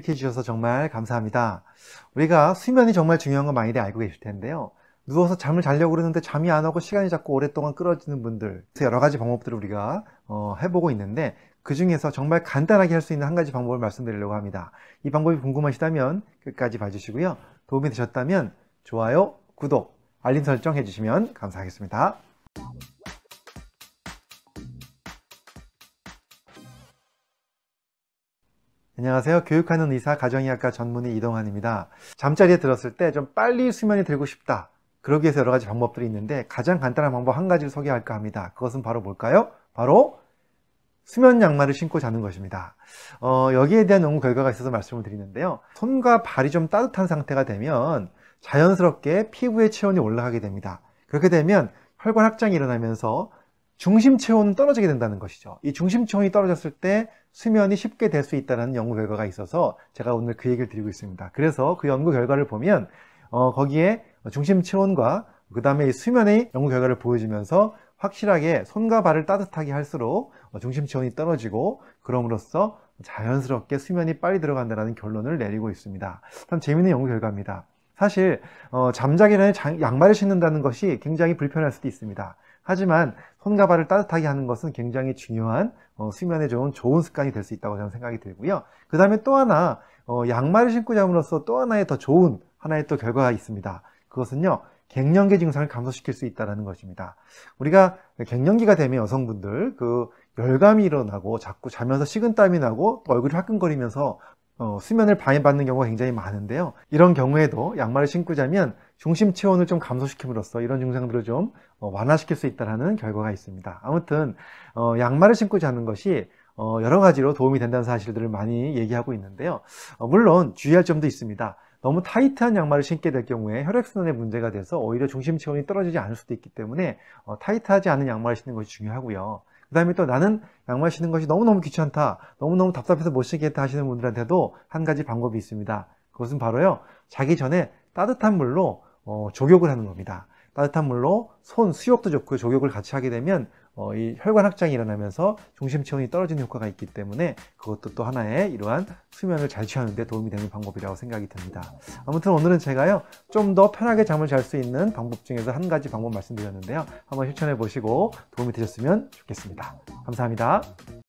클릭해 주셔서 정말 감사합니다. 우리가 수면이 정말 중요한 거 많이들 알고 계실 텐데요. 누워서 잠을 자려고 그러는데 잠이 안 오고 시간이 자꾸 오랫동안 끌어지는 분들, 여러 가지 방법들을 우리가 해보고 있는데, 그 중에서 정말 간단하게 할 수 있는 한 가지 방법을 말씀드리려고 합니다. 이 방법이 궁금하시다면 끝까지 봐주시고요. 도움이 되셨다면 좋아요, 구독, 알림 설정 해주시면 감사하겠습니다. 안녕하세요. 교육하는 의사 가정의학과 전문의 이동환입니다. 잠자리에 들었을 때 좀 빨리 수면이 들고 싶다. 그러기 위해서 여러 가지 방법들이 있는데 가장 간단한 방법 한 가지를 소개할까 합니다. 그것은 바로 뭘까요? 바로 수면 양말을 신고 자는 것입니다. 여기에 대한 연구 결과가 있어서 말씀을 드리는데요. 손과 발이 좀 따뜻한 상태가 되면 자연스럽게 피부의 체온이 올라가게 됩니다. 그렇게 되면 혈관 확장이 일어나면서 중심 체온은 떨어지게 된다는 것이죠. 이 중심 체온이 떨어졌을 때 수면이 쉽게 될 수 있다는 연구 결과가 있어서 제가 오늘 그 얘기를 드리고 있습니다. 그래서 그 연구 결과를 보면 거기에 중심 체온과 그 다음에 수면의 연구 결과를 보여주면서 확실하게 손과 발을 따뜻하게 할수록 중심 체온이 떨어지고 그럼으로써 자연스럽게 수면이 빨리 들어간다는 결론을 내리고 있습니다. 참 재미있는 연구 결과입니다. 사실 잠자기 전에 양말을 신는다는 것이 굉장히 불편할 수도 있습니다. 하지만 손과 발을 따뜻하게 하는 것은 굉장히 중요한 수면에 좋은 습관이 될 수 있다고 저는 생각이 들고요. 그 다음에 또 하나 양말을 신고 잠으로써 또 하나의 더 좋은 하나의 또 결과가 있습니다. 그것은요, 갱년기 증상을 감소시킬 수 있다는 것입니다. 우리가 갱년기가 되면 여성분들 열감이 일어나고 자꾸 자면서 식은땀이 나고 또 얼굴이 화끈거리면서 수면을 방해받는 경우가 굉장히 많은데요. 이런 경우에도 양말을 신고 자면 중심 체온을 좀 감소시킴으로써 이런 증상들을 좀 완화시킬 수 있다는 결과가 있습니다. 아무튼 양말을 신고 자는 것이 여러 가지로 도움이 된다는 사실들을 많이 얘기하고 있는데요. 물론 주의할 점도 있습니다. 너무 타이트한 양말을 신게 될 경우에 혈액순환에 문제가 돼서 오히려 중심 체온이 떨어지지 않을 수도 있기 때문에 타이트하지 않은 양말을 신는 것이 중요하고요. 그 다음에 또 나는 양말 신는 것이 너무너무 귀찮다, 너무너무 답답해서 못 신겠다 하시는 분들한테도 한 가지 방법이 있습니다. 그것은 바로요, 자기 전에 따뜻한 물로 족욕을 하는 겁니다. 따뜻한 물로 손 수욕도 좋고 족욕을 같이 하게 되면 이 혈관 확장이 일어나면서 중심 체온이 떨어지는 효과가 있기 때문에 그것도 또 하나의 이러한 수면을 잘 취하는 데 도움이 되는 방법이라고 생각이 듭니다. 아무튼 오늘은 제가요, 좀 더 편하게 잠을 잘 수 있는 방법 중에서 한 가지 방법 말씀드렸는데요. 한번 실천해 보시고 도움이 되셨으면 좋겠습니다. 감사합니다.